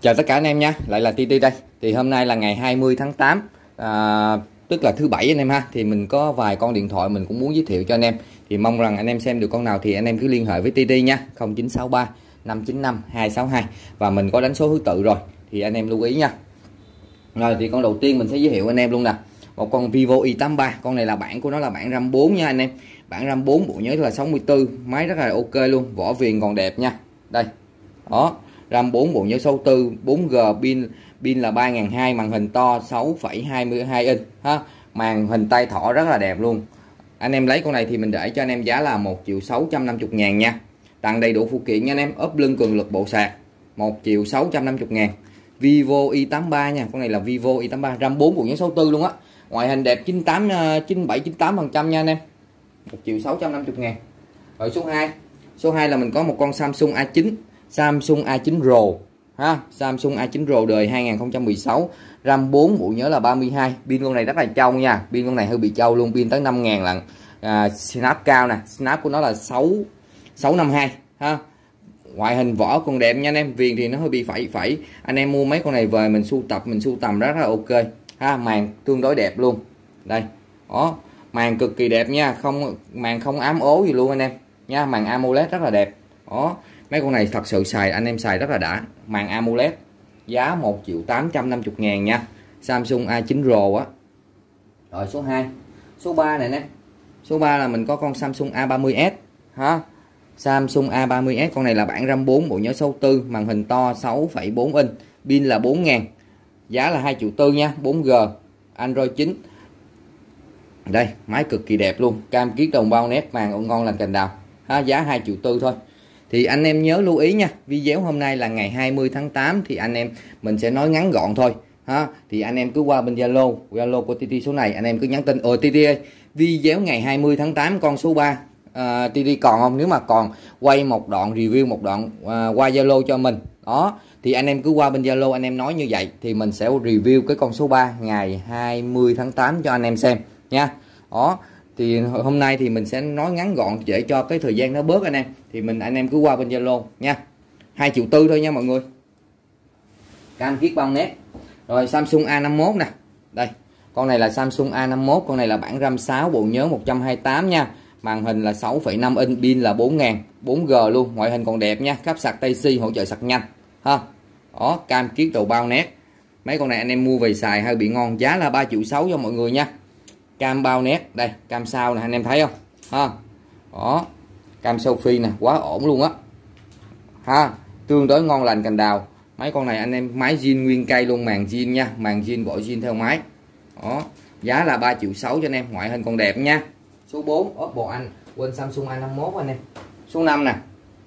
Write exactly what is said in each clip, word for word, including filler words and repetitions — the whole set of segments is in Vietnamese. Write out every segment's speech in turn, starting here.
Chào tất cả anh em nha, lại là tê tê đây. Thì hôm nay là ngày hai mươi tháng tám, à, tức là thứ bảy anh em ha. Thì mình có vài con điện thoại mình cũng muốn giới thiệu cho anh em. Thì mong rằng anh em xem được con nào thì anh em cứ liên hệ với tê tê nha, không chín sáu ba năm chín năm hai sáu hai. Và mình có đánh số thứ tự rồi, thì anh em lưu ý nha. Rồi thì con đầu tiên mình sẽ giới thiệu anh em luôn nè. Một con Vivo i tám ba, con này là bản của nó là bản RAM bốn nha anh em. Bản RAM bốn, bộ nhớ là sáu mươi tư, máy rất là ok luôn, vỏ viền còn đẹp nha. Đây. Đó. RAM bốn, bộ nhớ sáu mươi tư, bốn G, pin pin là ba nghìn hai trăm, màn hình to sáu phẩy hai mươi hai inch ha. Màn hình tay thỏ rất là đẹp luôn. Anh em lấy con này thì mình để cho anh em giá là một triệu sáu trăm năm mươi ngàn nha. Tặng đầy đủ phụ kiện nha anh em, ốp lưng cường lực bộ sạc, một triệu sáu trăm năm mươi ngàn. Vivo i tám ba nha, con này là Vivo i tám ba, RAM bốn, bộ nhớ sáu mươi tư luôn á. Ngoại hình đẹp chín mươi tám, chín mươi bảy, chín mươi tám phần trăm nha anh em. một triệu sáu trăm năm mươi ngàn. Rồi số hai. Số hai là mình có một con Samsung A chín, Samsung A chín Pro ha, Samsung A chín Pro đời hai nghìn không trăm mười sáu, RAM bốn, bộ nhớ là ba mươi hai, pin con này rất là trâu nha, pin con này hơi bị trâu luôn, pin tới năm nghìn lần. À, snap cao nè, snap của nó là sáu sáu năm hai ha. Ngoại hình vỏ còn đẹp nha anh em, viền thì nó hơi bị phẩy phẩy. Anh em mua mấy con này về mình sưu tập, mình sưu tầm rất là ok ha, màn tương đối đẹp luôn. Đây. Đó, màn cực kỳ đẹp nha, không màn không ám ố gì luôn anh em nha, màn AMOLED rất là đẹp. Đó, mấy con này thật sự xài anh em xài rất là đã, màn AMOLED, giá một triệu tám trăm năm mươi ngàn nha, Samsung A chín Pro á. Rồi số hai. Số ba này nè. Số ba là mình có con Samsung A ba mươi S ha. Samsung A ba mươi S, con này là bản RAM bốn, bộ nhớ sáu mươi tư, màn hình to sáu phẩy bốn inch, pin là bốn nghìn, giá là hai triệu tư nha, bốn G, Android chín. Đây, máy cực kỳ đẹp luôn, cam kiết đồng bao nét, màn ngon lành cành đào ha, giá hai triệu tư thôi. Thì anh em nhớ lưu ý nha, video hôm nay là ngày hai mươi tháng tám thì anh em mình sẽ nói ngắn gọn thôi ha. Thì anh em cứ qua bên Zalo, Zalo của tê tê số này, anh em cứ nhắn tin ồ tê tê ơi, video ngày hai mươi tháng tám con số ba uh, tê tê còn không? Nếu mà còn, quay một đoạn review một đoạn uh, qua Zalo cho mình. Đó, thì anh em cứ qua bên Zalo anh em nói như vậy thì mình sẽ review cái con số ba ngày hai mươi tháng tám cho anh em xem nha. Đó, thì hôm nay thì mình sẽ nói ngắn gọn để cho cái thời gian nó bớt anh em. Thì mình anh em cứ qua bên Zalo nha. hai triệu tư thôi nha mọi người. Cam kiết bao nét. Rồi Samsung A năm mươi mốt nè. Đây, con này là Samsung A năm mươi mốt, con này là bản RAM sáu, bộ nhớ một trăm hai mươi tám nha. Màn hình là sáu phẩy năm inch, pin là bốn nghìn, bốn G luôn, ngoại hình còn đẹp nha, cáp sạc Type-C hỗ trợ sạc nhanh ha. Đó, cam kiết đầu bao nét. Mấy con này anh em mua về xài hơi bị ngon, giá là ba triệu sáu cho mọi người nha. Cam bao nét, đây, cam sau nè anh em thấy không? Ha. Đó. Cam selfie nè, quá ổn luôn á. Ha, tương đối ngon lành cành đào. Mấy con này anh em máy zin nguyên cây luôn, màn zin nha, màn zin vỏ zin theo máy. Đó, giá là ba triệu sáu cho anh em, ngoại hình còn đẹp nha. Số bốn, Oppo anh, quên Samsung A năm mươi mốt anh em. Số năm nè.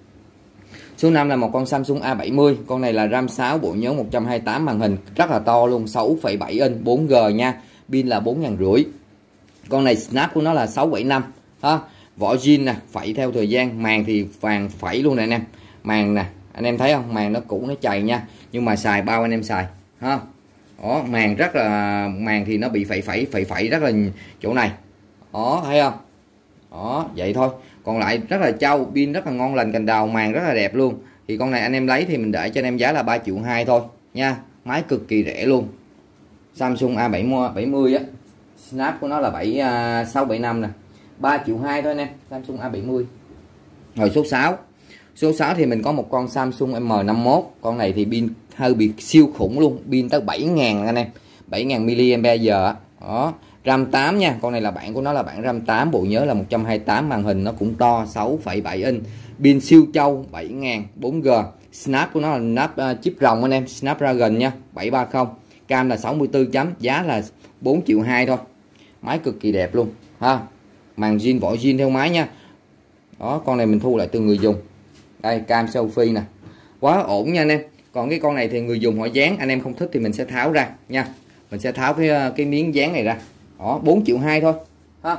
Số năm là một con Samsung A bảy mươi, con này là RAM sáu, bộ nhớ một trăm hai mươi tám, màn hình rất là to luôn, sáu phẩy bảy inch, bốn G nha, pin là bốn nghìn rưỡi. Con này snap của nó là sáu bảy năm ha. Vỏ zin nè, phẩy theo thời gian, màn thì vàng phẩy luôn nè anh em. Màn nè, anh em thấy không? Màn nó cũ nó chày nha, nhưng mà xài bao anh em xài ha. Đó, màn rất là màn thì nó bị phẩy phẩy phẩy phẩy rất là chỗ này. Đó, thấy không? Đó, vậy thôi. Còn lại rất là trâu, pin rất là ngon lành cành đào, màn rất là đẹp luôn. Thì con này anh em lấy thì mình để cho anh em giá là ba triệu hai thôi nha. Máy cực kỳ rẻ luôn. Samsung A bảy mươi á. Snap của nó là bảy sáu bảy năm nè, ba triệu hai thôi anh em, Samsung A bảy mươi. Rồi số sáu. Số sáu thì mình có một con Samsung M năm mươi mốt, con này thì pin hơi bị siêu khủng luôn, pin tới bảy nghìn anh em, bảy nghìn mi-li-am-pe-giờ. Đó, RAM tám nha, con này là bản của nó là bản RAM tám, bộ nhớ là một trăm hai mươi tám, màn hình nó cũng to sáu phẩy bảy inch, pin siêu trâu bảy nghìn, bốn G. Snap của nó là snap uh, chip rồng anh em, Snapdragon nha, bảy ba không. Cam là sáu mươi tư chấm, giá là bốn triệu hai thôi. Máy cực kỳ đẹp luôn ha. Màn zin vỏ zin theo máy nha. Đó, con này mình thu lại từ người dùng. Đây, cam selfie nè, quá ổn nha anh em. Còn cái con này thì người dùng họ dán, anh em không thích thì mình sẽ tháo ra nha. Mình sẽ tháo cái cái miếng dán này ra. Đó, bốn triệu hai thôi ha.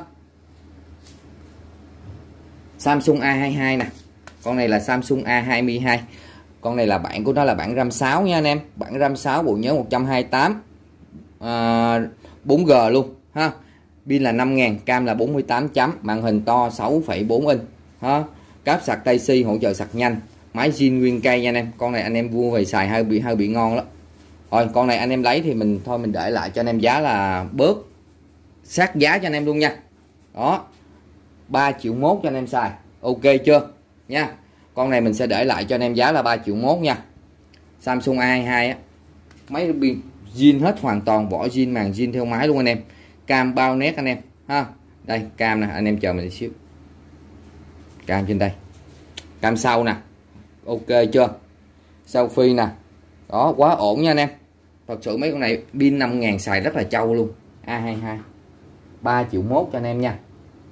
Samsung A hai mươi hai nè. Con này là Samsung A hai mươi hai. Con này là bản của nó là bản RAM sáu nha anh em. Bản RAM sáu, bộ nhớ một trăm hai mươi tám, à, bốn G luôn ha. Pin là năm nghìn, cam là bốn mươi tám chấm, màn hình to sáu phẩy bốn inch ha. Cáp sạc Type-C hỗ trợ sạc nhanh. Máy zin nguyên cây nha anh em. Con này anh em mua về xài hơi bị hơi bị ngon lắm. Rồi con này anh em lấy thì mình thôi mình để lại cho anh em giá là bớt sát giá cho anh em luôn nha. Đó, ba triệu mốt cho anh em xài. Ok chưa nha. Con này mình sẽ để lại cho anh em giá là ba triệu mốt nha. Samsung A hai mươi hai á, máy pin zin hết hoàn toàn, vỏ zin, màn zin theo máy luôn anh em. Cam bao nét anh em ha. Đây cam nè, anh em chờ mình một xíu. Cam trên đây, cam sau nè, ok chưa, selfie nè, đó quá ổn nha anh em. Thật sự mấy con này pin năm ngàn xài rất là trâu luôn. A hai mươi hai ba triệu mốt cho anh em nha.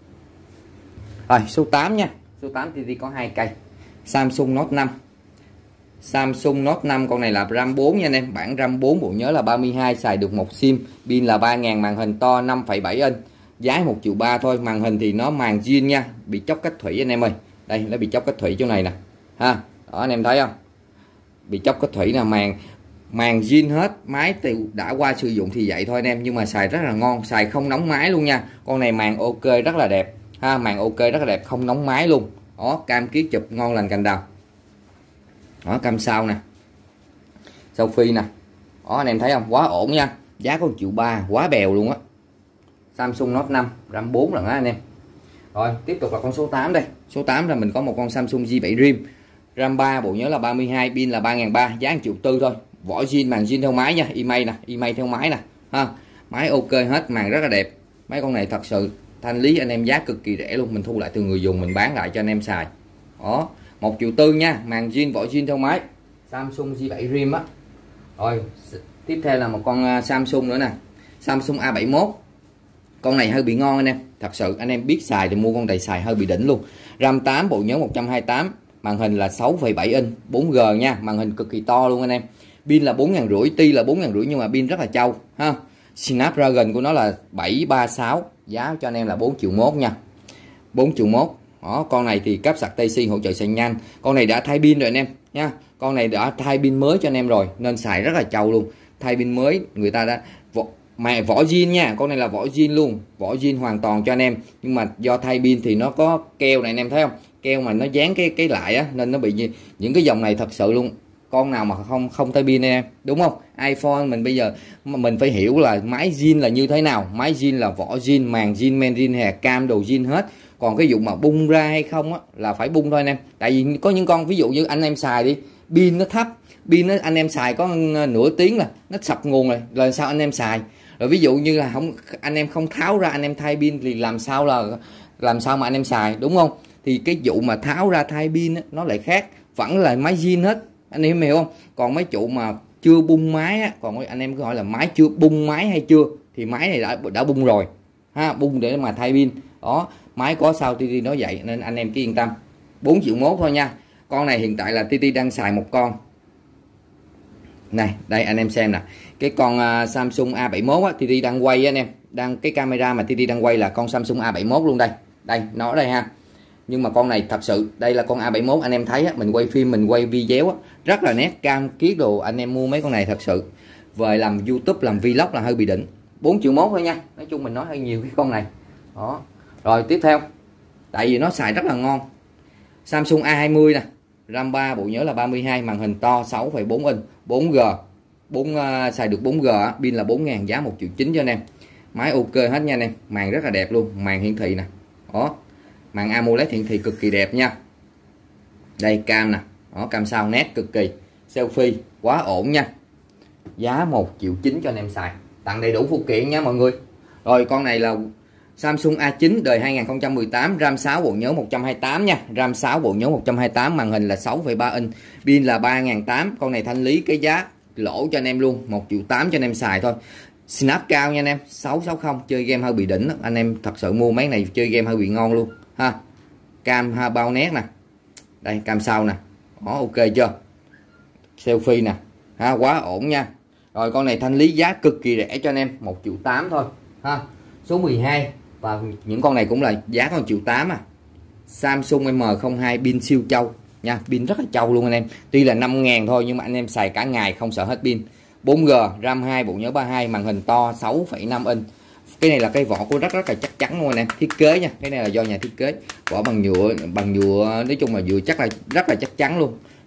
Rồi số tám nha. Số tám thì có hai cây. Samsung Note năm. Samsung Note năm con này là RAM bốn nha anh em. Bản RAM bốn, bộ nhớ là ba mươi hai, xài được một sim, pin là ba ngàn, màn hình to năm phẩy bảy inch. Giá một triệu ba thôi. Màn hình thì nó màn zin nha, bị chóc cách thủy anh em ơi. Đây nó bị chóc cách thủy chỗ này nè. Ha, đó anh em thấy không? Bị chóc cách thủy là màn màn zin hết. Máy thì đã qua sử dụng thì vậy thôi anh em, nhưng mà xài rất là ngon, xài không nóng máy luôn nha. Con này màn ok rất là đẹp ha, màn ok rất là đẹp, không nóng máy luôn. Đó, cam kiết chụp ngon lành cành đào. Đó, cam sau nè, selfie nè. Đó anh em thấy không, quá ổn nha. Giá có một triệu ba, quá bèo luôn á. Samsung Note năm RAM bốn lần á anh em. Rồi tiếp tục là con số tám đây. Số tám là mình có một con Samsung J bảy Dream, RAM ba, bộ nhớ là ba mươi hai, pin là ba ngàn ba, giá một triệu tư thôi. Vỏ zin, màn zin theo máy nha, email nè, email theo máy nè ha. Máy ok hết, màn rất là đẹp. Mấy con này thật sự thanh lý anh em giá cực kỳ rẻ luôn, mình thu lại từ người dùng mình bán lại cho anh em xài. Đó, một triệu tư nha, màn zin, vỏ zin theo máy. Samsung J bảy Dream á. Rồi, tiếp theo là một con Samsung nữa nè. Samsung A bảy mốt. Con này hơi bị ngon anh em. Thật sự anh em biết xài thì mua con này xài hơi bị đỉnh luôn. RAM tám, bộ nhớ một trăm hai mươi tám, màn hình là sáu phẩy bảy inch, bốn G nha, màn hình cực kỳ to luôn anh em. Pin là bốn ngàn rưỡi, ti là bốn ngàn rưỡi nhưng mà pin rất là trâu ha. Snapdragon của nó là bảy ba sáu, giá cho anh em là bốn triệu mốt nha. bốn triệu mốt. Đó, con này thì cáp sạc Type-C hỗ trợ sạc nhanh. Con này đã thay pin rồi anh em nha. Con này đã thay pin mới cho anh em rồi nên xài rất là trâu luôn. Thay pin mới người ta đã vỏ, mà vỏ zin nha, con này là vỏ zin luôn, vỏ zin hoàn toàn cho anh em. Nhưng mà do thay pin thì nó có keo này anh em thấy không? Keo mà nó dán cái cái lại á nên nó bị những cái dòng này thật sự luôn. Con nào mà không không thay pin em, đúng không? iPhone mình bây giờ mình phải hiểu là máy zin là như thế nào. Máy zin là vỏ zin, màn zin, men zin, hè cam đồ zin hết. Còn cái vụ mà bung ra hay không á là phải bung thôi anh em. Tại vì có những con ví dụ như anh em xài đi, pin nó thấp, pin nó anh em xài có nửa tiếng là nó sập nguồn rồi, là sao anh em xài? Rồi ví dụ như là không anh em không tháo ra anh em thay pin thì làm sao là làm sao mà anh em xài, đúng không? Thì cái vụ mà tháo ra thay pin á, nó lại khác, vẫn là máy zin hết, anh em hiểu không? Còn mấy trụ mà chưa bung máy á, còn anh em cứ hỏi là máy chưa bung máy hay chưa, thì máy này đã đã bung rồi ha, bung để mà thay pin. Đó, máy có sao tê tê nói vậy nên anh em cứ yên tâm. Bốn triệu mốt thôi nha. Con này hiện tại là tê tê đang xài một con này, đây anh em xem nè, cái con uh, Samsung A bảy mốt á, tê tê đang quay á, anh em đang cái camera mà tê tê đang quay là con Samsung A bảy mốt luôn đây, đây nó đây ha. Nhưng mà con này thật sự đây là con A bảy mốt, anh em thấy á, mình quay phim mình quay video á, rất là nét, cam kiết đồ. Anh em mua mấy con này thật sự về làm YouTube làm vlog là hơi bị đỉnh. Bốn triệu mốt thôi nha. Nói chung mình nói hơi nhiều cái con này. Đó. Rồi tiếp theo, tại vì nó xài rất là ngon, Samsung A hai mươi nè, RAM ba, bộ nhớ là ba mươi hai, màn hình to sáu phẩy bốn inch, bốn G, bốn uh, xài được bốn G, pin là bốn ngàn, giá một triệu chín cho anh em. Máy ok hết nha anh em, màn rất là đẹp luôn, màn hiển thị nè. Đó, màn AMOLED hiển thị cực kỳ đẹp nha. Đây cam nè, đó cam sau nét cực kỳ, selfie quá ổn nha. Giá một triệu chín cho anh em xài, tặng đầy đủ phụ kiện nha mọi người. Rồi con này là Samsung A chín đời hai nghìn không trăm mười tám, RAM sáu, bộ nhớ một trăm hai mươi tám nha, RAM sáu, bộ nhớ một trăm hai mươi tám, màn hình là sáu phẩy ba inch, pin là ba nghìn tám trăm. Con này thanh lý cái giá lỗ cho anh em luôn, một triệu tám cho anh em xài thôi. Snap cao nha anh em, sáu sáu không, chơi game hơi bị đỉnh đó. Anh em thật sự mua mấy này chơi game hơi bị ngon luôn ha. Cam ha, bao nét nè, đây cam sau nè, đó ok chưa, selfie nè ha, quá ổn nha. Rồi con này thanh lý giá cực kỳ rẻ cho anh em, một triệu tám thôi ha. Số mười hai, và những con này cũng là giá có một triệu tám à. Samsung M không hai, pin siêu trâu nha, pin rất là trâu luôn anh em. Tuy là năm ngàn thôi nhưng mà anh em xài cả ngày không sợ hết pin. bốn G, RAM hai, bộ nhớ ba mươi hai, màn hình to sáu phẩy năm inch. Cái này là cái vỏ của rất rất là chắc chắn luôn anh em, thiết kế nha. Cái này là do nhà thiết kế, vỏ bằng nhựa, bằng nhựa nói chung là nhựa chắc là rất là chắc chắn luôn.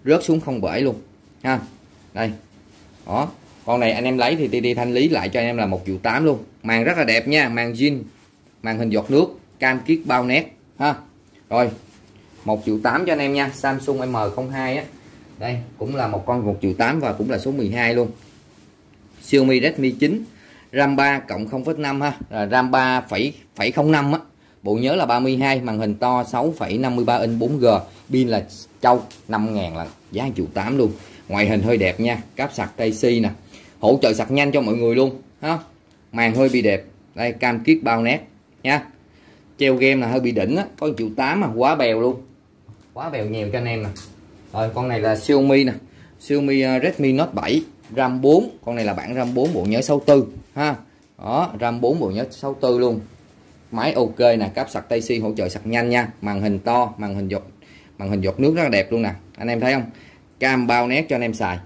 rớt xuống không bể luôn ha. Đây đó, con này anh em lấy thì tê đê thanh lý lại cho anh em là một triệu tám luôn. Màn rất là đẹp nha, màn zin, màn hình giọt nước, cam kiết bao nét ha. Rồi một triệu tám cho anh em nha. Samsung M không hai á, đây cũng là một con một triệu tám và cũng là số mười hai luôn. Xiaomi Redmi chín, RAM ba cộng không phẩy năm ha, RAM ba phẩy không năm á, bộ nhớ là ba mươi hai, màn hình to sáu phẩy năm mươi ba inch bốn G, pin là trâu năm ngàn lần, giá một triệu tám luôn. Ngoại hình hơi đẹp nha, cáp sạc Type-C nè, hỗ trợ sạc nhanh cho mọi người luôn ha. Màn hơi bị đẹp, đây cam kiết bao nét nha. Treo game là hơi bị đỉnh á, có một triệu tám mà quá bèo luôn, quá bèo nhiều cho anh em nè. Rồi con này là Xiaomi nè, Xiaomi Redmi Note bảy, RAM bốn, con này là bản RAM bốn bộ nhớ sáu mươi tư ha. Đó, RAM bốn bộ nhớ sáu mươi tư luôn. Máy ok nè, cáp sạc Type-C hỗ trợ sạc nhanh nha, màn hình to, màn hình giọt màn hình giọt nước rất là đẹp luôn nè. Anh em thấy không? Cam bao nét cho anh em xài.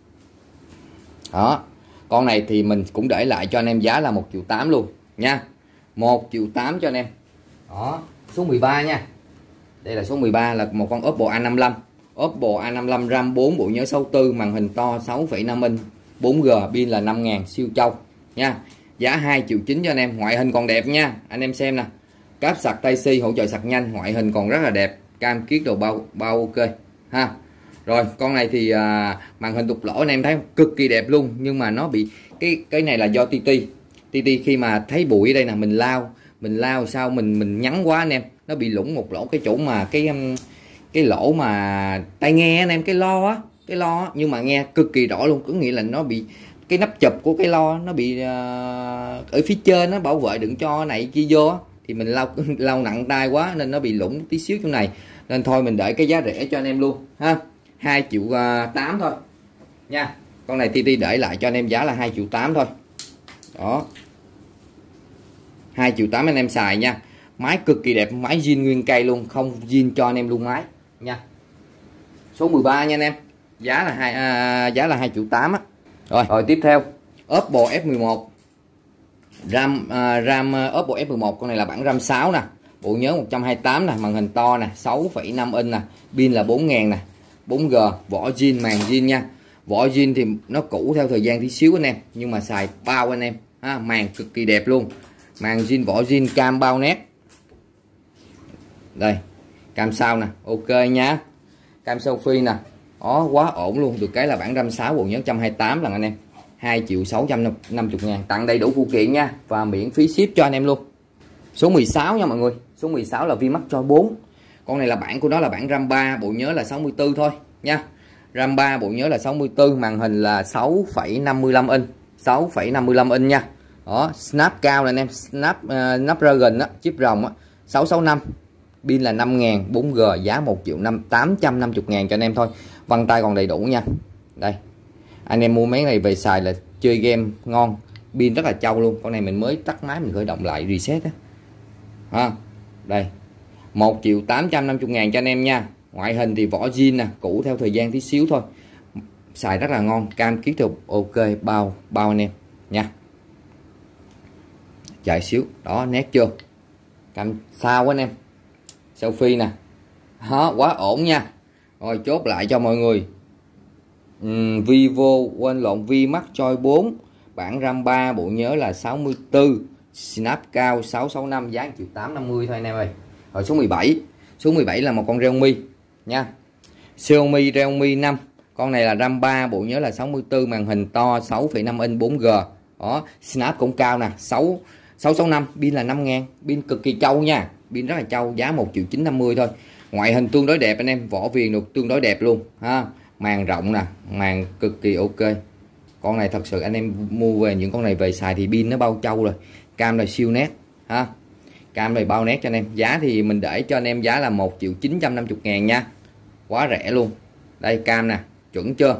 Đó. Con này thì mình cũng để lại cho anh em giá là một triệu tám luôn nha. một triệu tám cho anh em. Đó, số mười ba nha. Đây là số mười ba, là một con Oppo A năm mươi lăm. Oppo A năm mươi lăm RAM bốn bộ nhớ sáu mươi tư, màn hình to sáu phẩy năm inch bốn G, pin là năm ngàn, siêu trâu nha. Giá hai triệu chín cho anh em. Ngoại hình còn đẹp nha, anh em xem nè. Cáp sạc Type-C hỗ trợ sạc nhanh, ngoại hình còn rất là đẹp, cam kiết đồ bao bao ok ha. Rồi con này thì à, màn hình đục lỗ anh em thấy cực kỳ đẹp luôn, nhưng mà nó bị cái cái này là do tê tê. tê tê khi mà thấy bụi ở đây nè, mình lao, mình lao sao mình mình nhắn quá anh em, nó bị lủng một lỗ cái chỗ mà cái cái lỗ mà tai nghe anh em, cái lo á, cái lo á, nhưng mà nghe cực kỳ rõ luôn, có nghĩa là nó bị cái nắp chụp của cái lo nó bị uh, ở phía trên nó bảo vệ đừng cho này kia vô á, thì mình lau lau nặng tay quá nên nó bị lủng tí xíu chỗ này, nên thôi mình để cái giá rẻ cho anh em luôn ha, hai triệu tám thôi nha. Con này tê tê để lại cho anh em giá là hai triệu tám thôi. Đó, hai triệu tám anh em xài nha. Máy cực kỳ đẹp, máy zin nguyên cây luôn, không zin cho anh em luôn máy nha. Số mười ba nha anh em, giá là hai à, giá là hai triệu tám á. Rồi, rồi tiếp theo Oppo F mười một, RAM à, RAM Oppo F mười một, con này là bản RAM sáu nè, bộ nhớ một trăm hai mươi tám nè, màn hình to nè, sáu phẩy năm inch nè, pin là bốn ngàn nè, bốn G, vỏ zin, màn zin nha. Vỏ zin thì nó cũ theo thời gian tí xíu anh em, nhưng mà xài bao anh em ha, màn cực kỳ đẹp luôn, màn zin, vỏ zin, cam bao nét. Đây cam sau nè, ok nhá, cam selfie nè, đó quá ổn luôn. Được cái là bản RAM sáu bộ nhớ một trăm hai mươi tám lần anh em, hai triệu sáu trăm năm mươi ngàn, tặng đầy đủ phụ kiện nha và miễn phí ship cho anh em luôn. Số mười sáu nha mọi người, số mười sáu là VMAX Choice bốn, con này là bản của nó là bản RAM ba bộ nhớ là sáu mươi tư thôi nha. RAM ba bộ nhớ là sáu mươi tư, màn hình là sáu phẩy năm mươi lăm inch, sáu phẩy năm mươi lăm inch nha. Đó, snap cao nè anh em, snap uh, Snapdragon á, chip rồng á, sáu sáu năm, pin là năm ngàn, bốn G, giá một triệu tám trăm năm mươi ngàn cho anh em thôi. Vân tay còn đầy đủ nha. Đây, anh em mua mấy này về xài là chơi game ngon, pin rất là trâu luôn. Con này mình mới tắt máy mình khởi động lại reset á ha. Đây, một triệu tám trăm năm mươi ngàn cho anh em nha. Ngoại hình thì vỏ zin nè, cũ theo thời gian tí xíu thôi, xài rất là ngon, cam kiết được ok, bao bao anh em nha. Chạy xíu đó, nét chưa, cam sao anh em, selfie nè, đó quá ổn nha. Rồi chốt lại cho mọi người, uhm, Vivo quên lộn VMAX Choice bốn, bản RAM ba bộ nhớ là sáu mươi tư, snap cao sáu sáu năm, giá một triệu tám trăm năm mươi thôi anh em ơi. Rồi số mười bảy, số mười bảy là một con Realme nha, Xiaomi Realme năm, con này là RAM ba bộ nhớ là sáu mươi tư, màn hình to sáu phẩy năm inch bốn G, đó snap cũng cao nè, sáu sáu năm, pin là năm ngàn, pin cực kỳ trâu nha, pin rất là trâu, giá một triệu chín trăm năm mươi thôi. Ngoại hình tương đối đẹp anh em, vỏ viền được tương đối đẹp luôn ha, màn rộng nè, màn cực kỳ ok. Con này thật sự anh em mua về những con này về xài thì pin nó bao trâu rồi, cam là siêu nét ha, cam này bao nét cho anh em. Giá thì mình để cho anh em giá là một triệu chín trăm năm mươi ngàn nha, quá rẻ luôn. Đây cam nè, chuẩn chưa,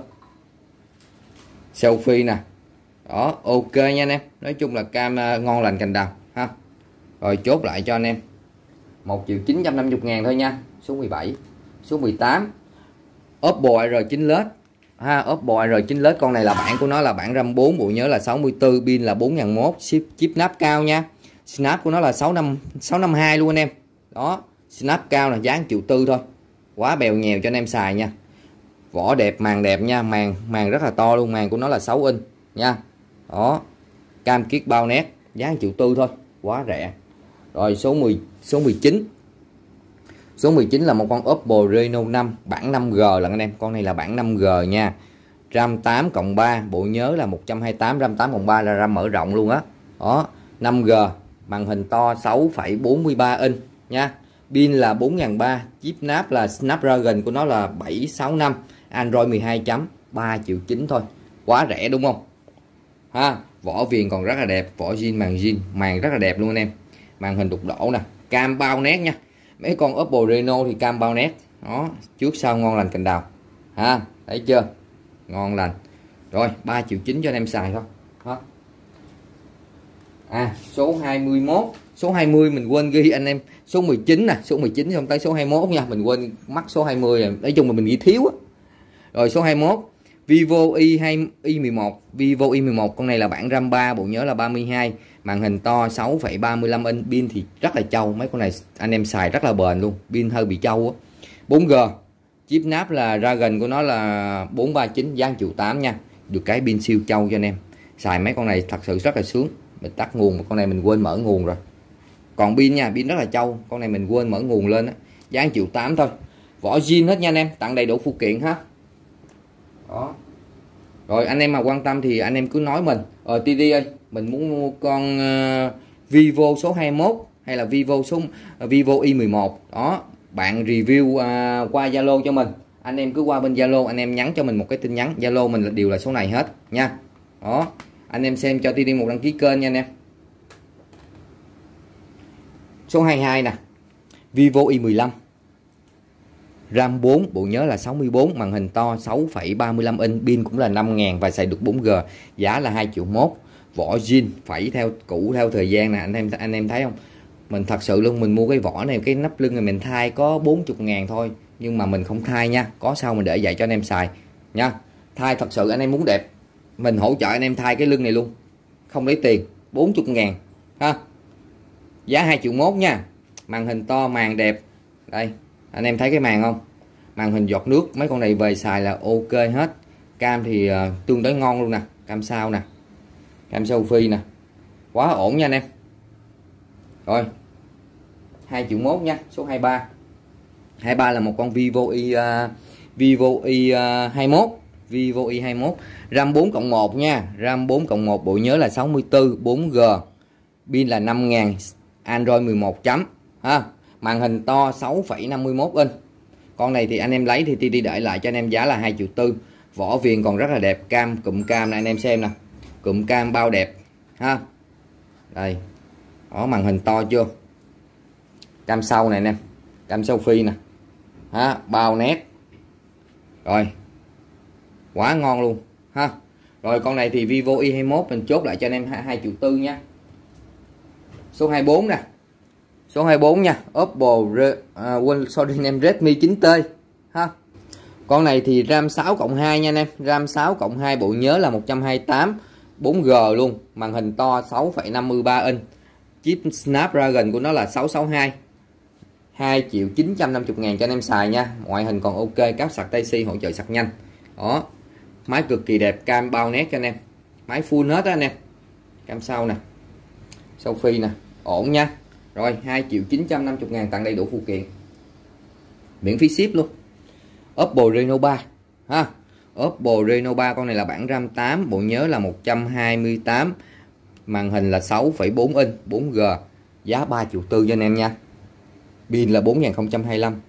selfie nè, đó ok nha anh em. Nói chung là cam ngon lành cành đào ha. Rồi chốt lại cho anh em một triệu chín trăm năm mươi ngàn thôi nha. Số mười bảy, số mười tám Oppo R chín Lite ha, Oppo R chín Lite, con này là bản của nó là bản RAM bốn bộ nhớ là sáu mươi tư, pin là bốn ngàn một, chip chip nắp cao nha, snap của nó là sáu năm sáu năm hai luôn anh em. Đó, snap cao là giá một triệu tư thôi, quá bèo nhèo cho anh em xài nha. Vỏ đẹp, màn đẹp nha, màn màn rất là to luôn, màn của nó là sáu inch nha. Đó, cam kiết bao nét, giá một triệu tư thôi, quá rẻ. Rồi số mười số mười chín. Số mười chín là một con Oppo Reno năm bản năm G là anh em, con này là bản năm G nha. RAM tám cộng ba, bộ nhớ là một trăm hai mươi tám, RAM tám cộng ba là RAM mở rộng luôn á. Đó, năm G, màn hình to sáu phẩy bốn mươi ba inch nha. Pin là bốn nghìn ba trăm, chip nắp là Snapdragon của nó là bảy sáu năm, Android mười hai chấm, ba triệu chín thôi. Quá rẻ đúng không? Ha, vỏ viền còn rất là đẹp, vỏ zin, màn zin, màn rất là đẹp luôn anh em. Màn hình đục đổ nè, cam bao nét nha. Mấy con Oppo Reno thì cam bao nét. Đó, trước sau ngon lành cành đào. Ha, thấy chưa? Ngon lành. Rồi, ba triệu chín cho anh em xài thôi. Đó. À, số hai mươi mốt, số hai mươi mình quên ghi anh em, số mười chín nè, số mười chín không tới số hai mươi mốt nha, mình quên mắc số hai mươi rồi. Nói chung là mình ghi thiếu á. Rồi số hai mươi mốt, Vivo Y hai Y mười một, Vivo Y mười một, con này là bản RAM ba, bộ nhớ là ba mươi hai, màn hình to sáu phẩy ba mươi lăm inch, pin thì rất là trâu, mấy con này anh em xài rất là bền luôn, pin hơi bị trâu á. bốn G, chip nắp là Dragon của nó là bốn ba chín, giá một triệu tám nha. Được cái pin siêu trâu cho anh em. Xài mấy con này thật sự rất là sướng. Mình tắt nguồn, con này mình quên mở nguồn rồi. Còn pin nha, pin rất là trâu, con này mình quên mở nguồn lên á. Giá một triệu tám thôi. Vỏ zin hết nha anh em, tặng đầy đủ phụ kiện ha. Đó. Rồi anh em mà quan tâm thì anh em cứ nói mình. Ờ tê đê ơi, mình muốn mua con uh, Vivo số hai mươi mốt hay là Vivo số uh, Vivo Y mười một. Đó, bạn review uh, qua Zalo cho mình. Anh em cứ qua bên Zalo, anh em nhắn cho mình một cái tin nhắn. Zalo mình là đều là số này hết nha. Đó, anh em xem cho tê đê một đăng ký kênh nha anh em. Số hai mươi hai nè, Vivo Y mười lăm, RAM bốn, bộ nhớ là sáu mươi bốn, màn hình to sáu phẩy ba mươi lăm inch, pin cũng là năm nghìn và xài được bốn G, giá là hai triệu mốt. Vỏ zin phẩy theo cũ theo thời gian nè, anh em anh em thấy không? Mình thật sự luôn, mình mua cái vỏ này, cái nắp lưng này mình thay có bốn mươi ngàn thôi, nhưng mà mình không thay nha, có sao mình để vậy cho anh em xài nha. Thay thật sự anh em muốn đẹp, mình hỗ trợ anh em thay cái lưng này luôn, không lấy tiền, bốn mươi ngàn ha. Giá hai triệu mốt nha. Màn hình to, màn đẹp. Đây, anh em thấy cái màn không? Màn hình giọt nước, mấy con này về xài là ok hết. Cam thì uh, tương đối ngon luôn nè, cam sao nè, cam selfie nè, quá ổn nha anh em. Rồi, hai triệu mốt nha. Số hai mươi ba, hai mươi ba là một con Vivo Y uh, Vivo Y uh, hai mươi mốt, Vivo Y hai mươi mốt, RAM bốn cộng một nha, RAM bốn cộng một, bộ nhớ là sáu mươi tư, bốn G, pin là năm nghìn, Android mười một chấm ha. Màn hình to sáu phẩy năm mươi mốt inch. Con này thì anh em lấy thì đi để lại cho anh em giá là hai triệu tư. Vỏ viền còn rất là đẹp, cam cụm cam này anh em xem nè, cụm cam bao đẹp ha. Đây, đó, màn hình to chưa? Cam sau này anh em, cam selfie nè ha, bao nét. Rồi, quá ngon luôn ha. Rồi con này thì Vivo Y hai mươi mốt mình chốt lại cho anh em hai triệu tư nha. Số hai mươi bốn nè, số hai mươi bốn nha, Oppo uh, quên sorry anh em, Redmi chín T ha. Con này thì RAM sáu cộng hai nha anh em, RAM sáu cộng hai, bộ nhớ là một trăm hai mươi tám, bốn G luôn, màn hình to sáu phẩy năm mươi ba inch, chip Snapdragon của nó là sáu sáu hai, hai triệu chín trăm năm mươi ngàn cho anh em xài nha. Ngoại hình còn ok, cáp sạc Type C hỗ trợ sạc nhanh. Đó, máy cực kỳ đẹp, cam bao nét cho anh em, máy full hết đó anh em. Cam sau nè, selfie nè, ổn nha. Rồi hai triệu chín trăm năm mươi ngàn tặng đầy đủ phụ kiện, miễn phí ship luôn. Oppo Reno ba ha, Oppo Reno ba, con này là bản RAM tám, bộ nhớ là một trăm hai mươi tám, màn hình là sáu phẩy bốn inch, bốn G, giá ba triệu tư cho anh em nha. Pin là bốn nghìn không trăm hai mươi lăm,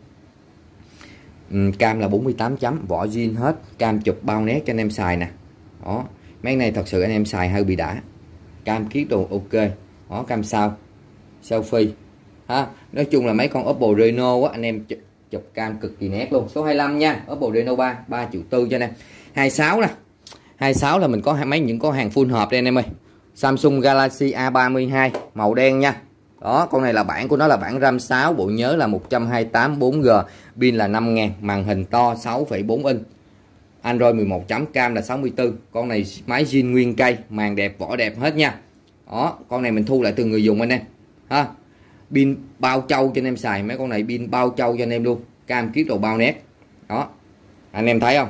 ừ, cam là bốn mươi tám chấm, vỏ zin hết, cam chụp bao nét cho anh em xài nè. Đó, mấy này thật sự anh em xài hơi bị đã, cam kiết đồ ok. Đó, cam sau selfie ha. Nói chung là mấy con Oppo Reno á, anh em chụp, chụp cam cực kỳ nét luôn. Số hai mươi lăm nha, Oppo Reno ba, ba triệu tư cho anh em. hai mươi sáu nè, hai mươi sáu là mình có mấy những con hàng full hộp đây anh em ơi. Samsung Galaxy A ba mươi hai màu đen nha. Đó, con này là bản của nó là bản RAM sáu, bộ nhớ là một trăm hai mươi tám, bốn G, pin là năm nghìn, màn hình to sáu phẩy bốn inch, Android mười một chấm, cam là sáu mươi tư. Con này máy zin nguyên cây, màn đẹp, vỏ đẹp hết nha. Đó, con này mình thu lại từ người dùng anh em ha. Pin bao trâu cho anh em xài, mấy con này pin bao trâu cho anh em luôn, cam kiết đồ bao nét. Đó, Anh em thấy không?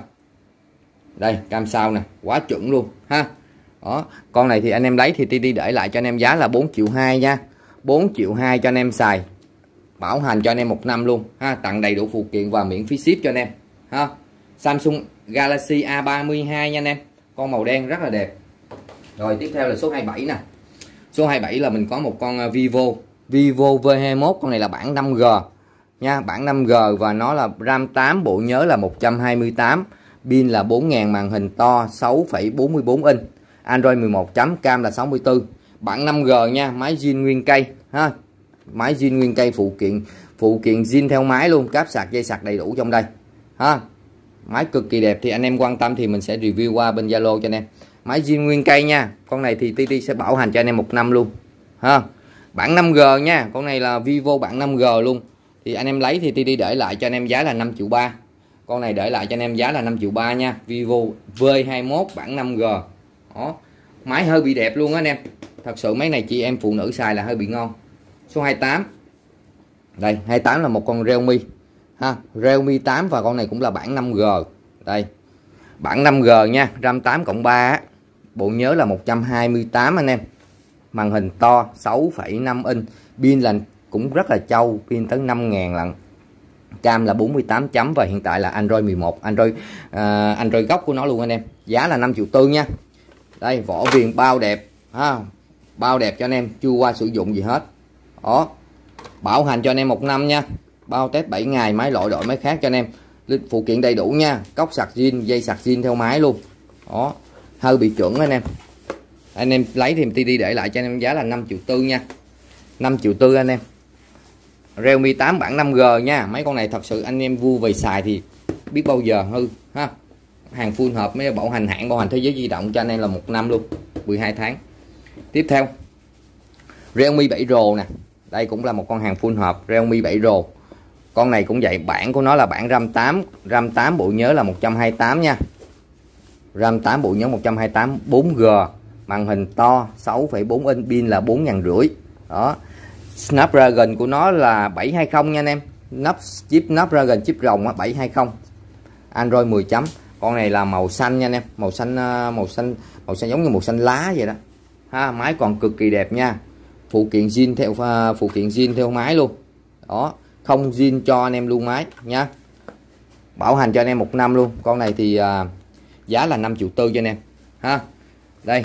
Đây cam sau nè, quá chuẩn luôn ha. Đó, con này thì anh em lấy thì tê đê để lại cho anh em giá là bốn triệu hai nha. bốn triệu hai cho anh em xài. Bảo hành cho anh em một năm luôn ha, tặng đầy đủ phụ kiện và miễn phí ship cho anh em ha. Samsung Galaxy A ba mươi hai nha anh em. Con màu đen rất là đẹp. Rồi tiếp theo là số hai mươi bảy nè. Số hai mươi bảy là mình có một con Vivo Vivo V hai mốt, con này là bản năm G nha, bản năm G và nó là RAM tám, bộ nhớ là một trăm hai mươi tám, pin là bốn nghìn, màn hình to sáu phẩy bốn mươi bốn inch, Android mười một chấm, cam là sáu mươi tư, bản năm G nha, máy zin nguyên cây ha. Máy zin nguyên cây, phụ kiện phụ kiện zin theo máy luôn, cáp sạc dây sạc đầy đủ trong đây ha. Máy cực kỳ đẹp, thì anh em quan tâm thì mình sẽ review qua bên Zalo cho anh em. Máy zin nguyên cây nha, con này thì tê tê sẽ bảo hành cho anh em một năm luôn ha. Bản năm G nha, con này là Vivo bản năm G luôn, thì anh em lấy thì tê tê để lại cho anh em giá là năm triệu ba. Con này để lại cho anh em giá là năm triệu ba nha. Vivo V hai mốt bản năm G. Đó, máy hơi bị đẹp luôn á anh em, thật sự mấy này chị em phụ nữ xài là hơi bị ngon. Số hai mươi tám, đây hai mươi tám là một con Realme ha, Realme tám, và con này cũng là bản năm G. Đây bản năm G nha, RAM tám cộng ba, bộ nhớ là một trăm hai mươi tám anh em, màn hình to sáu phẩy năm inch, pin là cũng rất là trâu, pin tới năm nghìn lận, cam là bốn mươi tám chấm, và hiện tại là Android mười một, Android uh, Android gốc của nó luôn anh em. Giá là năm triệu tư nha. Đây vỏ viền bao đẹp ha, bao đẹp cho anh em, chưa qua sử dụng gì hết. Đó, bảo hành cho anh em một năm nha, bao test bảy ngày, máy loại đổi máy khác cho anh em, phụ kiện đầy đủ nha, cốc sạc zin, dây sạc zin theo máy luôn. Đó, hơi bị chuẩn anh em. Anh em lấy thì tê đê để lại cho anh em giá là năm triệu tư nha. năm triệu tư anh em. Realme tám bản năm G nha. Mấy con này thật sự anh em vui về xài thì biết bao giờ hư ha. Hàng full hợp với bảo hành hãng, bảo hành thế giới di động cho anh em là một năm luôn, mười hai tháng. Tiếp theo Realme bảy Pro nè. Đây cũng là một con hàng full hợp, Realme bảy Pro. Con này cũng vậy, bản của nó là bản RAM tám, RAM tám bộ nhớ là một trăm hai mươi tám nha. RAM tám bộ nhớ một trăm hai mươi tám, bốn G, màn hình to sáu phẩy bốn inch, pin là bốn nghìn rưỡi. Đó. Snapdragon của nó là bảy hai không nha anh em. Nắp chip Snapdragon chip rồng á, bảy hai không. Android mười chấm. Con này là màu xanh nha anh em, màu xanh màu xanh màu xanh giống như màu xanh lá vậy đó. Ha, máy còn cực kỳ đẹp nha. Phụ kiện zin theo phụ kiện zin theo máy luôn. Đó, không zin cho anh em luôn máy nha. Bảo hành cho anh em một năm luôn. Con này thì à, giá là năm triệu tư cho anh em ha. Đây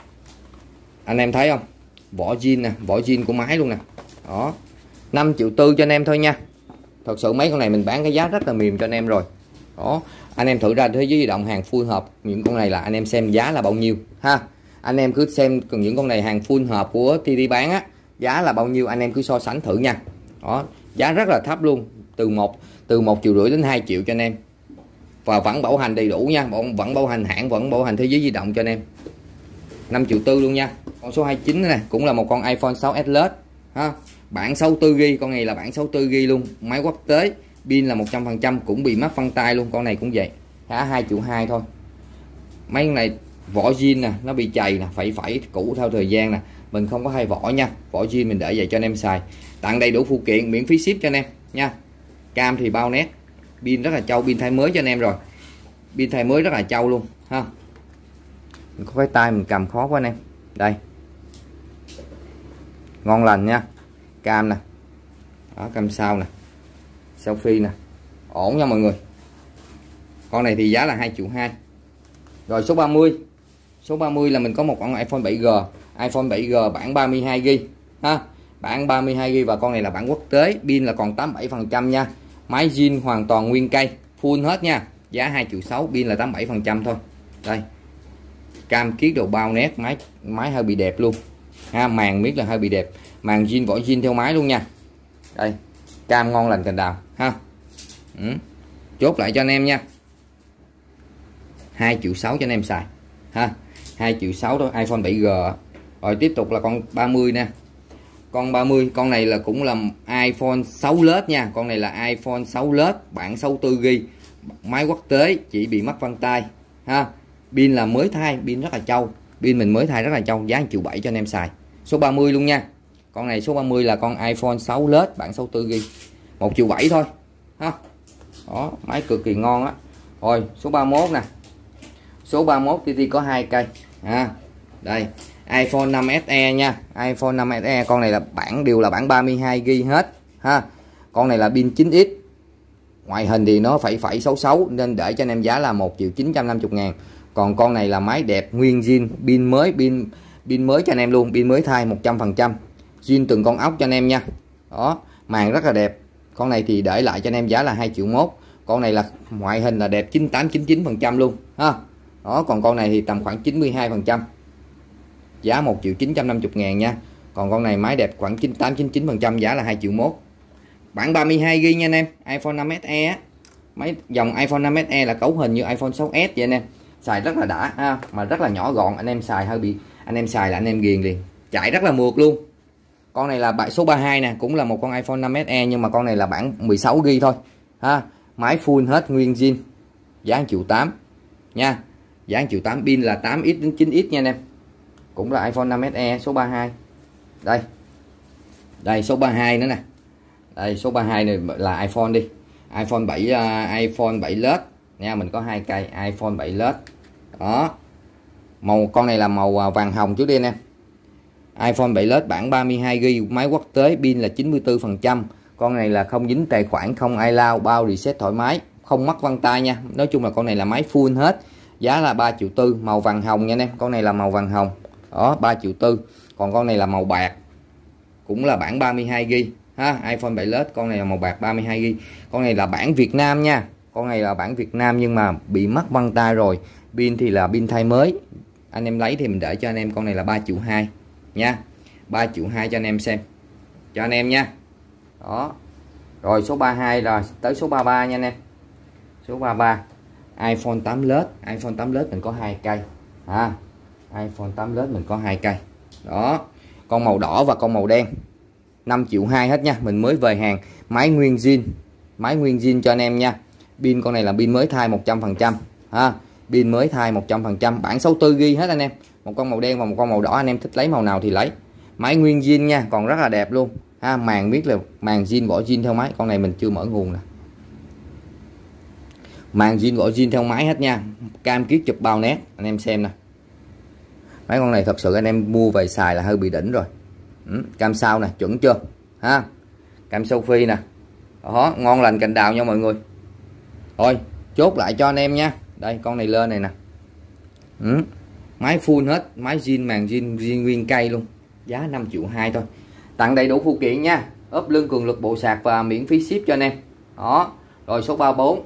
anh em thấy không, vỏ zin nè, vỏ zin của máy luôn nè. Đó, năm triệu tư cho anh em thôi nha. Thật sự mấy con này mình bán cái giá rất là mềm cho anh em rồi. Đó, anh em thử ra thế giới di động hàng full hợp, những con này là anh em xem giá là bao nhiêu ha. Anh em cứ xem còn những con này hàng full hợp của tê đê bán á, giá là bao nhiêu anh em cứ so sánh thử nha. Đó, giá rất là thấp luôn, từ một từ một triệu rưỡi đến hai triệu cho anh em, và vẫn bảo hành đầy đủ nha, vẫn bảo hành hãng, vẫn bảo hành thế giới di động cho anh em. Năm triệu tư luôn nha. Con số hai mươi chín này cũng là một con iPhone sáu S Plus ha, bản sáu mươi tư gi ga bai, con này là bản sáu mươi tư gi ga bai luôn, máy quốc tế, pin là một trăm phần trăm, cũng bị mất phân tay luôn. Con này cũng vậy, giá hai triệu hai thôi. Mấy con này vỏ zin nè, nó bị chày nè, phẩy phẩy cũ theo thời gian nè, mình không có hay vỏ nha, vỏ zin mình để vậy cho anh em xài, tặng đầy đủ phụ kiện, miễn phí ship cho anh em nha. Cam thì bao nét, pin rất là trâu, pin thay mới cho anh em rồi, pin thay mới rất là trâu luôn ha. Mình có cái tay mình cầm khó quá anh em. Đây, ngon lành nha. Cam nè, đó, cam sau nè, selfie nè, ổn nha mọi người. Con này thì giá là hai triệu hai. Rồi số ba mươi, số ba mươi là mình có một con iPhone bảy G, iPhone bảy G bản ba mươi hai gi ga bai ha, bản ba mươi hai gi ga bai, và con này là bản quốc tế, pin là còn tám mươi bảy phần trăm nha. Máy zin hoàn toàn nguyên cây, full hết nha. Giá hai triệu sáu, pin là tám mươi bảy phần trăm thôi. Đây, cam kiết đồ bao nét, máy máy hơi bị đẹp luôn ha, màn biết là hơi bị đẹp, màn zin, vỏ zin theo máy luôn nha. Đây, cam ngon lành cành đào ha. Ừ. Chốt lại cho anh em nha, hai triệu sáu cho anh em xài ha, hai triệu sáu thôi, iPhone bảy G. Rồi tiếp tục là con ba mươi nè. Con ba mươi, con này là cũng là iPhone sáu Plus nha, con này là iPhone sáu Plus bản sáu mươi tư gi ga bai, máy quốc tế, chỉ bị mất vân tay ha. Pin là mới thay, pin rất là trâu, pin mình mới thay rất là trâu, giá một triệu bảy cho anh em xài. Số ba mươi luôn nha. Con này số ba mươi là con iPhone sáu Plus bản sáu mươi tư gi ga bai, một triệu bảy thôi ha. Đó, máy cực kỳ ngon á. Rồi số ba mươi mốt nè, số ba mươi mốt tê tê có hai cây ha. Đây iPhone năm ét e nha, iPhone năm ét e, con này là bản đều là bản ba mươi hai gi-ga-bai hết ha. Con này là pin chín x, ngoại hình thì nó phẩy phẩy sáu sáu nên để cho anh em giá là một triệu chín trăm năm mươi ngàn. Còn con này là máy đẹp nguyên zin, pin mới, pin pin mới cho anh em luôn, pin mới thay một trăm phần trăm, zin từng con ốc cho anh em nha. Đó, màn rất là đẹp. Con này thì để lại cho anh em giá là hai triệu mốt. Con này là ngoại hình là đẹp chín mươi tám chín mươi chín phần trăm luôn ha. Đó, còn con này thì tầm khoảng chín mươi hai phần trăm, giá một triệu chín trăm năm mươi ngàn nha. Còn con này máy đẹp khoảng chín mươi tám chín mươi chín phần trăm, giá là hai triệu mốt. Bản ba mươi hai gi-ga-bai nha anh em, iPhone năm ét e á. Mấy dòng iPhone năm ét e là cấu hình như iPhone sáu ét vậy anh em. Xài rất là đã ha, mà rất là nhỏ gọn, anh em xài hơi bị anh em xài là anh em ghiền liền, chạy rất là mượt luôn. Con này là bản số ba mươi hai nè, cũng là một con iPhone năm ét e nhưng mà con này là bản mười sáu gi-ga-bai thôi ha. Máy full hết nguyên zin, giá một triệu tám nha, giá một triệu tám, pin là tám x đến chín x nha anh em. Cũng là iPhone năm ét e số ba mươi hai. Đây. Đây số ba mươi hai nữa nè. Đây số ba mươi hai này là iPhone đi. iPhone bảy uh, iPhone bảy Plus nha, mình có hai cây iPhone bảy Plus. Đó. Màu con này là màu vàng hồng trước đi anh em. iPhone bảy Plus bản ba mươi hai gi-ga-bai, máy quốc tế, pin là chín mươi tư phần trăm. Con này là không dính tài khoản, không iCloud, bao reset thoải mái, không mất vân tay nha. Nói chung là con này là máy full hết. Giá là ba triệu tư, màu vàng hồng nha anh em. Con này là màu vàng hồng. Đó, ba triệu tư. Còn con này là màu bạc. Cũng là bản ba mươi hai gi-ga-bai ha, iPhone bảy Plus, con này là màu bạc ba mươi hai gi-ga-bai. Con này là bản Việt Nam nha. Con này là bản Việt Nam nhưng mà bị mất vân tay rồi. Pin thì là pin thay mới. Anh em lấy thì mình để cho anh em, con này là ba triệu hai nha. ba triệu hai cho anh em xem. Cho anh em nha. Đó. Rồi số ba mươi hai rồi, tới số ba mươi ba nha anh em. Số ba mươi ba iPhone tám Plus, iPhone tám Plus mình có hai cây. Ha. iPhone tám Plus mình có hai cây. Đó. Con màu đỏ và con màu đen. năm triệu hai hết nha, mình mới về hàng. Máy nguyên zin, máy nguyên zin cho anh em nha. Pin con này là pin mới thay một trăm phần trăm ha. Pin mới thay một trăm phần trăm, bản sáu mươi tư gi-ga-bai hết anh em. Một con màu đen và một con màu đỏ, anh em thích lấy màu nào thì lấy. Máy nguyên zin nha, còn rất là đẹp luôn ha. Màn biết là màn zin vỏ zin theo máy. Con này mình chưa mở nguồn nè. Màn zin vỏ zin theo máy hết nha. Cam kết chụp bao nét, anh em xem nè. Mấy con này thật sự anh em mua về xài là hơi bị đỉnh rồi. Ừ, cam sau nè, chuẩn chưa ha. Cam selfie nè. Đó, ngon lành cành đào nha mọi người. Rồi chốt lại cho anh em nha. Đây con này lên này nè. Ừ, máy full hết, máy zin, màn zin, zin nguyên cây luôn. Giá năm triệu hai thôi. Tặng đầy đủ phụ kiện nha, ốp lưng, cường lực, bộ sạc và miễn phí ship cho anh em. Đó. Rồi số ba mươi bốn.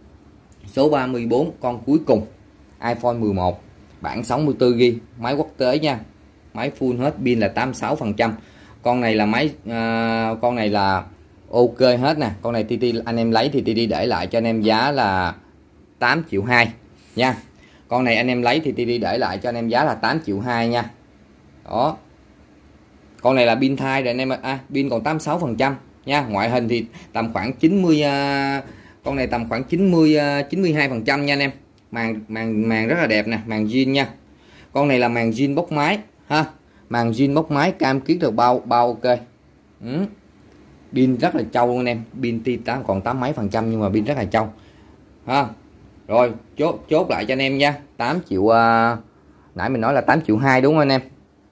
Số ba mươi bốn con cuối cùng, iPhone mười một bản sáu mươi tư gi-ga-bai, máy quốc tế nha. Máy full hết, pin là tám mươi sáu phần trăm. Con này là máy uh, con này là ok hết nè. Con này tê tê anh em lấy thì tê tê để lại cho anh em giá là tám triệu hai nha. Con này anh em lấy thì tê tê để lại cho anh em giá là tám triệu hai nha. Đó. Con này là pin thay rồi anh em, à, pin còn tám mươi sáu phần trăm nha. Ngoại hình thì tầm khoảng chín mươi uh, con này tầm khoảng chín mươi uh, chín mươi hai phần trăm nha anh em. Màn màn màn rất là đẹp nè, màn zin nha. Con này là màn zin bốc máy ha. Màn zin bốc máy, cam kết được bao bao ok. Ừ. Pin rất là trâu luôn anh em. Pin T tám còn tám mấy phần trăm nhưng mà pin rất là trâu ha. Rồi chốt chốt lại cho anh em nha. tám triệu uh, nãy mình nói là tám triệu hai đúng không anh em.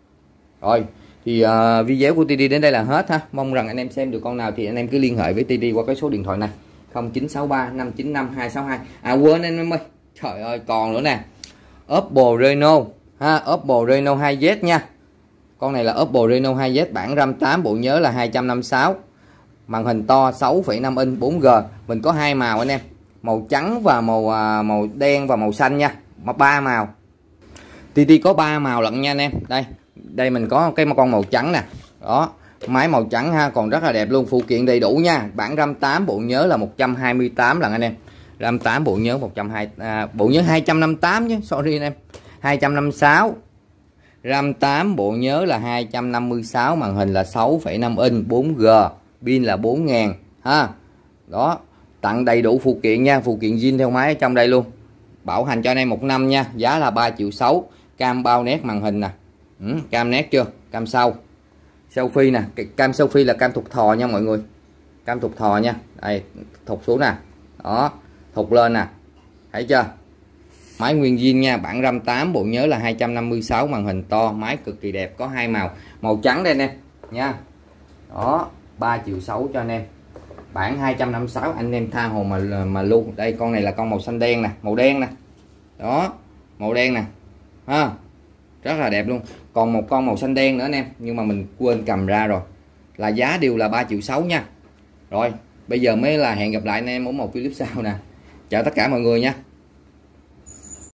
Rồi thì uh, video của tê tê đến đây là hết ha. Mong rằng anh em xem được con nào thì anh em cứ liên hệ với tê tê qua cái số điện thoại này không chín sáu ba năm chín năm hai sáu hai. À quên anh em ơi, trời ơi còn nữa nè, Oppo Reno ha, Oppo Reno hai Z nha. Con này là Oppo Reno hai Z bản RAM tám, bộ nhớ là hai trăm năm mươi sáu, màn hình to sáu phẩy năm inch bốn G. Mình có hai màu anh em, màu trắng và màu màu đen và màu xanh nha, mà ba màu. tê tê có ba màu lận nha anh em. Đây, đây mình có cái con màu trắng nè. Đó, máy màu trắng ha, còn rất là đẹp luôn, phụ kiện đầy đủ nha. Bản RAM tám, bộ nhớ là một trăm hai mươi tám lần anh em. RAM tám, bộ nhớ một trăm hai mươi, à, bộ nhớ hai trăm năm mươi tám chứ, sorry anh em. hai trăm năm mươi sáu. RAM tám, bộ nhớ là hai trăm năm mươi sáu, màn hình là sáu phẩy năm inch bốn G, pin là bốn nghìn ha. Đó, tặng đầy đủ phụ kiện nha, phụ kiện zin theo máy ở trong đây luôn. Bảo hành cho anh em một năm nha, giá là ba triệu sáu. Cam bao nét màn hình nè. Ừ, cam nét chưa? Cam sau. Selfie nè, cam selfie là cam thụt thò nha mọi người. Cam thụt thò nha. Đây, thụt xuống nè. Đó, thụt lên nè. thấy chưa? Máy nguyên zin nha, bản RAM tám, bộ nhớ là hai trăm năm mươi sáu, màn hình to, máy cực kỳ đẹp, có hai màu, màu trắng đây anh em nha. Đó, ba triệu sáu cho anh em. Bản hai trăm năm mươi sáu anh em tha hồ mà mà luôn. Đây con này là con màu xanh đen nè, màu đen nè. Đó, màu đen nè. Ha. Rất là đẹp luôn. Còn một con màu xanh đen nữa anh em, nhưng mà mình quên cầm ra rồi. Là giá đều là ba triệu sáu nha. Rồi, bây giờ mới là hẹn gặp lại anh em ở một clip sau nè. Chào tất cả mọi người nha.